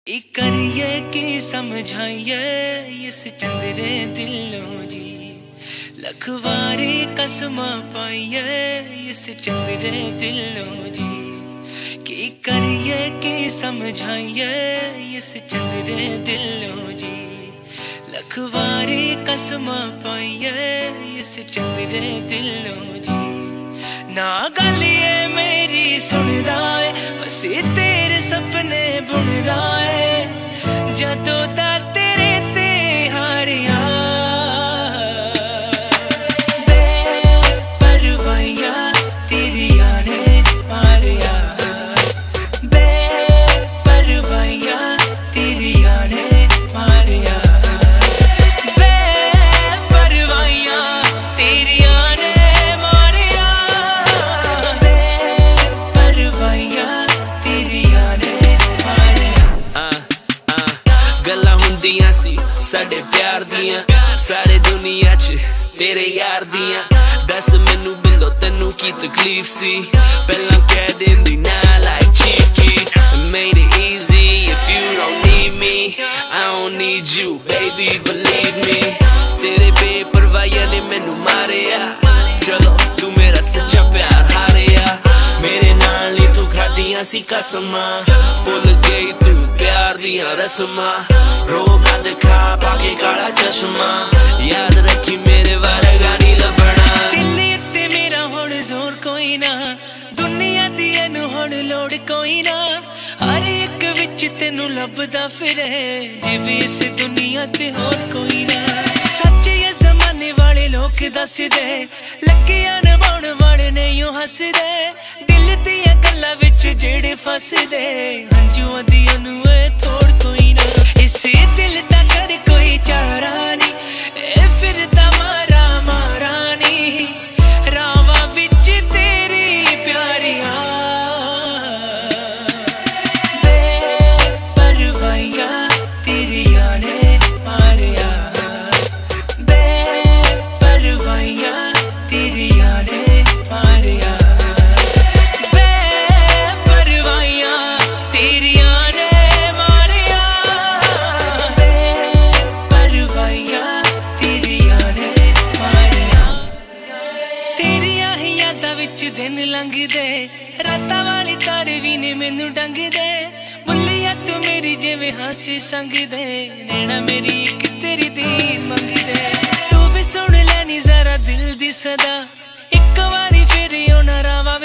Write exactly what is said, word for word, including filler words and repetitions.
एक करिए की समझाइए इस चंद्रे दिलों जी, लखवारी कसमा पाइए इस चंद्रे दिलों जी। की करिए की समझाइए इस चंद्रे दिलों जी, लखवारी कसमा पाइए इस चंद्रे दिलों जी। ना गलिए मेरी सुन रहा है बस तेरे सपने बुन रहा है, जदों दा तेरे ते हारिया बेपरवाहियां तेरिया ने मारिया, बेपरवाहियां तेरिया ने मारिया, बेपरवाहियां तेरिया ने मारिया, बेपरवाहियां तेरिया ने मारिया। गल्लां हुंदियां सी साडे प्यार दियां, सारे दुनिया च तेरे यार दियां। दस मैनू बिल्लो तैनू की तकलीफ सी, पहला कह देंदी ना like chief keef। Made it easy if you don't need me, I don't need you baby believe me। तेरे बेपरवाहियां ने मैनू मारिया, चलो तू मेरा सच्चा प्यार हारिया। मेरे नाल नी तू खादियां सी कसमां, भुल गई तू प्यार दियां रस्मां। रोब ना दिखा पाके काला चश्मा, याद रखी मेरे वारगा नी लभना। दिल उत्ते मेरा हुण जोर कोई ना, दुनिया दी एनू हुण लोड़ कोई ना। हर एक विच तेनू लभदा फिरे जिवें इस दुनिया ते होर कोई ना। सच ये जमाने वाले लोग दस दे, लगिया निभाउण वाले नहीं हसदे। दिल दियां गल्लां विच जेड़े फसदे, हंजुआं दियां नू ए थोड़ कोई ना। इसे दिल दा कर कोई चारा नी, ए फिरदा मारा मारा नी। रावां विच तेरी प्यारिया बेपरवाहियां तेरिया ने मारिया, बेपरवाहियां तेरिया ने मारिया, बेपरवाहियां तेरिया ने मारिया, बेपरवाहियां तेरिया ने मारिया। तेरिया ही यादां विच दिन लंघदे, रातां वाली तारे भी ने मैनू डंगदे। बुल्लिया तू मेरी जिवें हासी संगदे, नैना मेरी एक तेरी दी मंगदे। तू भी सुन लैनी जरा दिल दी सदा, एक बारी फिर ओना रावा